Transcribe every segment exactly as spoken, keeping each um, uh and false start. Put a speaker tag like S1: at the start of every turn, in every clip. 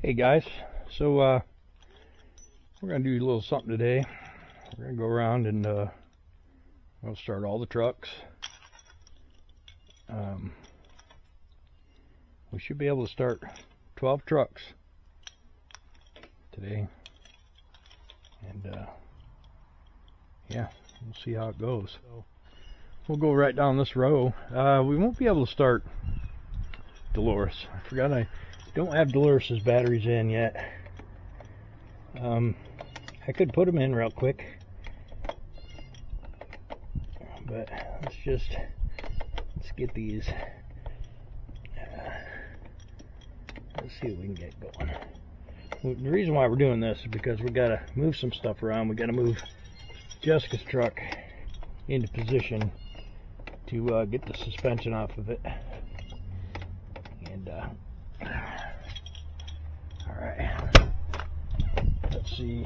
S1: Hey guys, so uh, we're going to do a little something today. We're going to go around and uh, we'll start all the trucks. Um, we should be able to start twelve trucks today. And uh, yeah, we'll see how it goes. So we'll go right down this row. Uh, we won't be able to start Dolores. I forgot I don't have Dolores's batteries in yet. Um, I could put them in real quick, but let's just let's get these. Uh, let's see what we can get going. Well, the reason why we're doing this is because we got to move some stuff around. We got to move Jessica's truck into position to uh, get the suspension off of it. And uh, all right, let's see.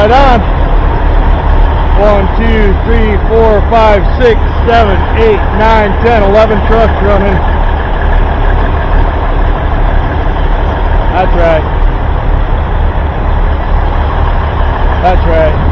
S1: Right on. One, two, three, four, five, six, seven, eight, nine, ten, eleven trucks running. That's right. That's right.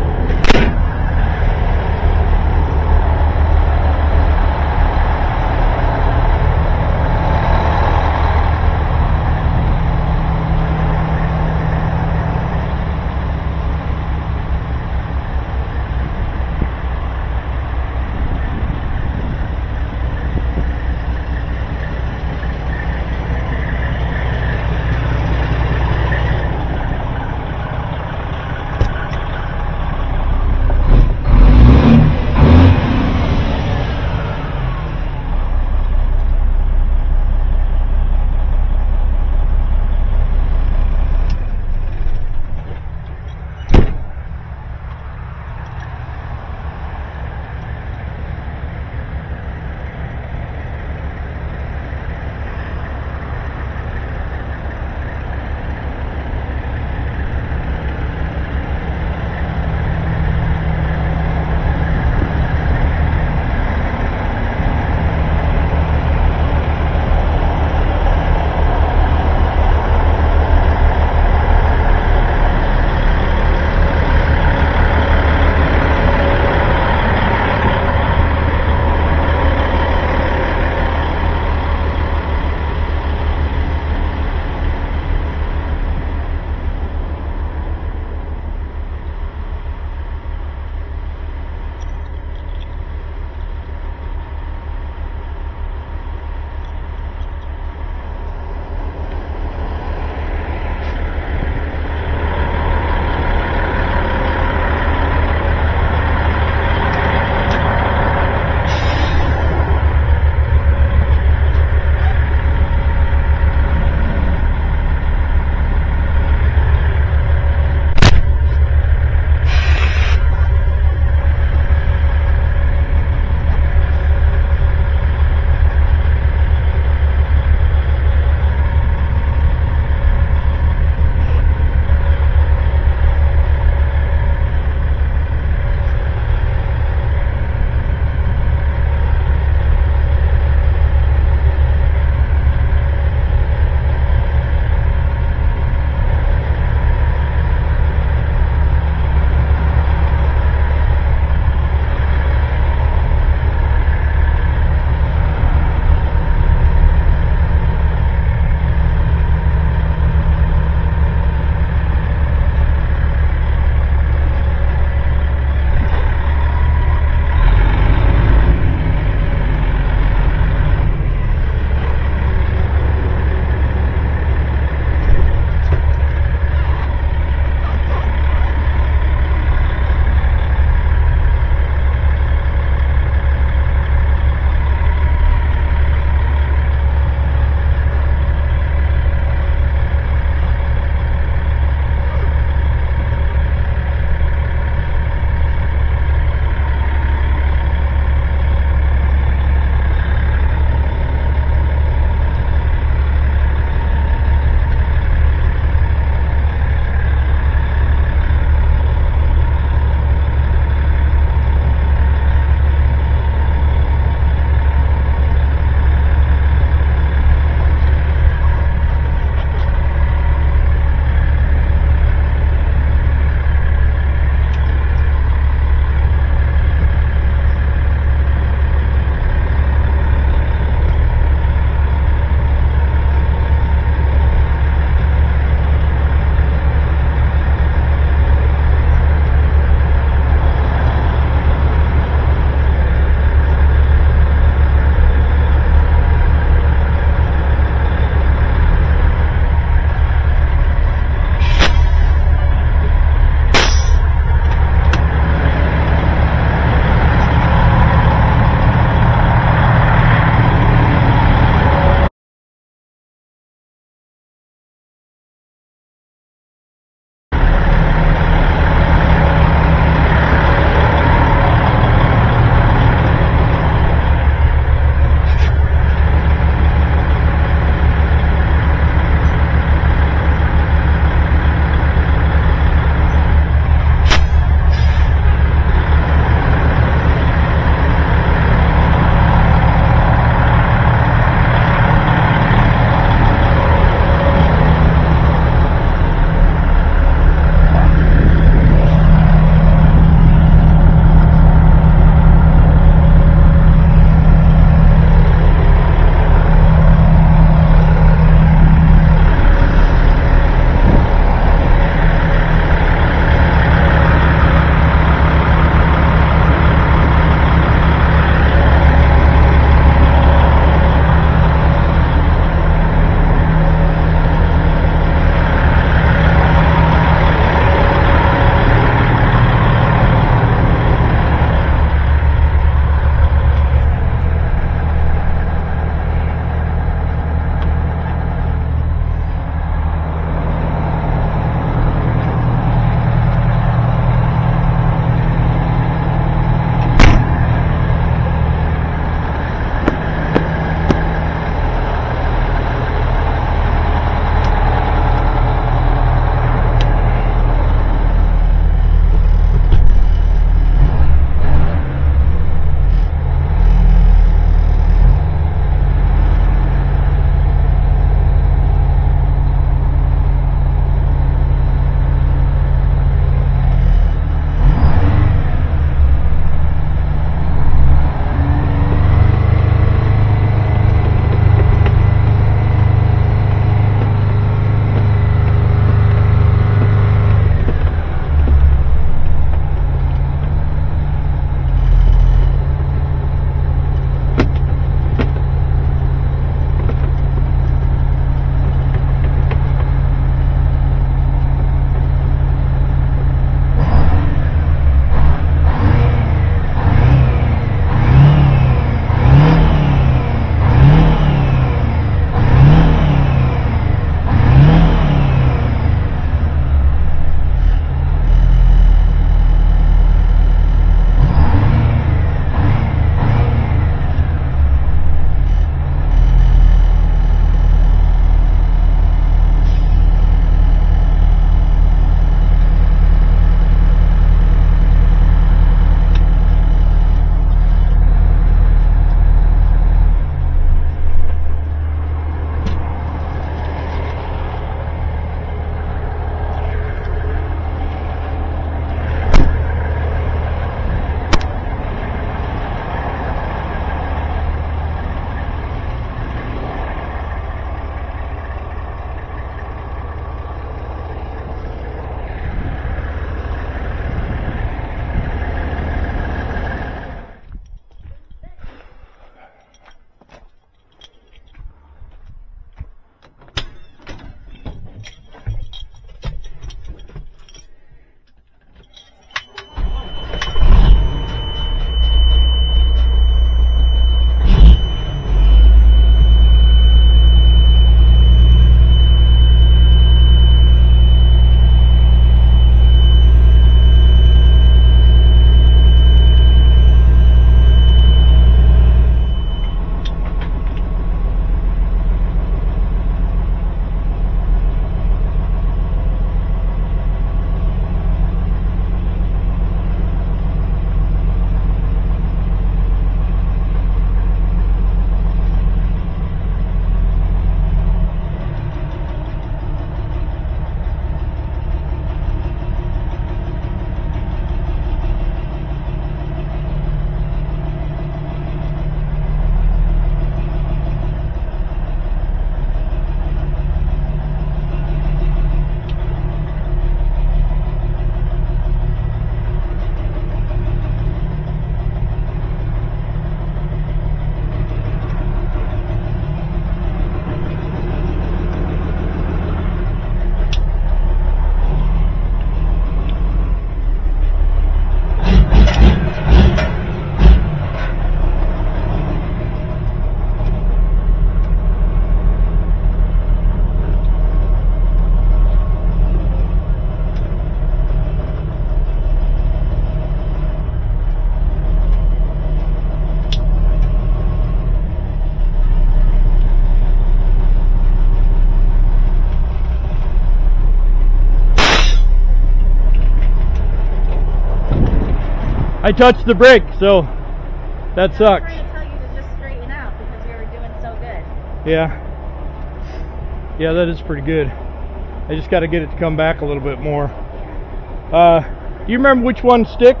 S1: I touched the brake, so that sucks.
S2: I was trying to tell you to just straighten out because we were doing so good.
S1: Yeah. Yeah, that is pretty good. I just got to get it to come back a little bit more. Uh, you remember which one sticks?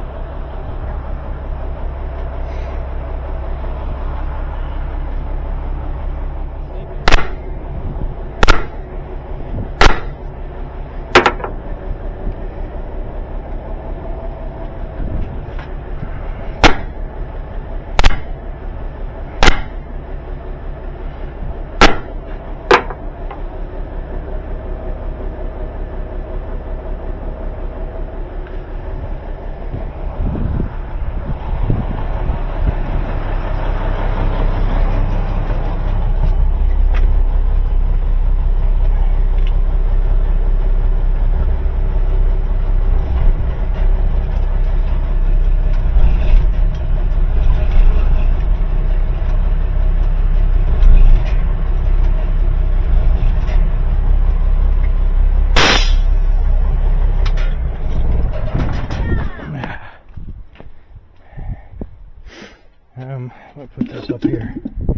S1: Um, I'll put this up here.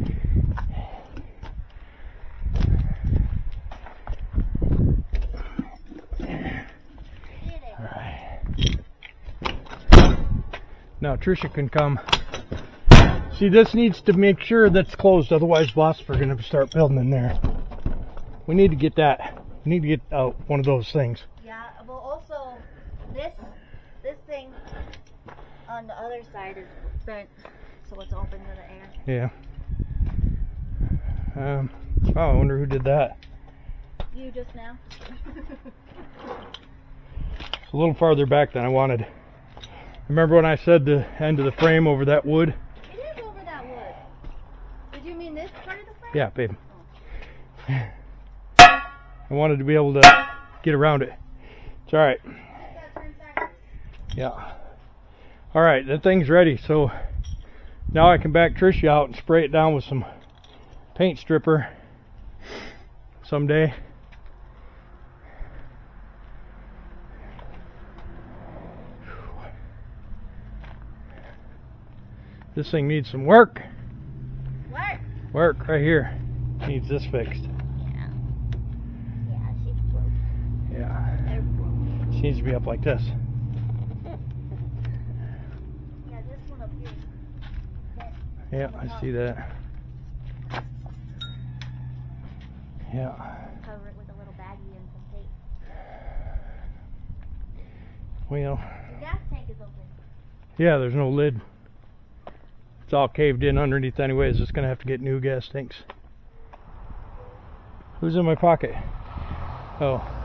S1: Alright. Now Trisha can come. See, this needs to make sure that's closed, otherwise wasps are going to start building in there. We need to get that. We need to get out one of those things.
S2: Yeah, well also, this, this thing on the other side is bent. So it's open to the air.
S1: Yeah. Um, oh, I wonder who did that.
S2: You just now.
S1: It's a little farther back than I wanted. Remember when I said the end of the frame over that wood?
S2: It is over that wood. Did you mean this part of the frame?
S1: Yeah, babe. Oh. I wanted to be able to get around it. It's alright. Yeah. Alright, that thing's ready, so now I can back Trisha out and spray it down with some paint stripper someday. This thing needs some work.
S2: Work.
S1: Work right here. Needs this fixed.
S2: Yeah. Yeah, she's broke.
S1: Yeah.
S2: They're broke.
S1: She needs to be up like this.
S2: Yeah, this one up here.
S1: Yeah, I see that. Yeah.
S2: Cover it with a little baggie and some tape.
S1: Well.
S2: The gas tank is open.
S1: Yeah, there's no lid. It's all caved in underneath anyways. It's gonna have to get new gas tanks. Who's in my pocket? Oh.